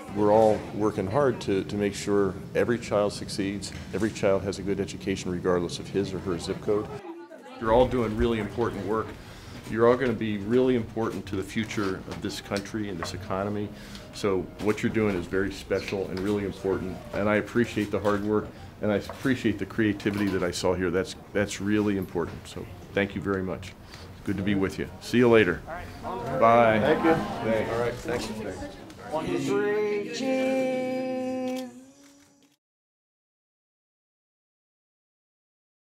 we're all working hard to make sure every child succeeds, every child has a good education regardless of his or her zip code. You're all doing really important work. You're all going to be really important to the future of this country and this economy. So what you're doing is very special and really important, and I appreciate the hard work and I appreciate the creativity that I saw here. That's really important. So thank you very much. Good to be with you. See you later. Bye. Thank you. Thanks. All right. Thanks. 1, 2, 3, cheese!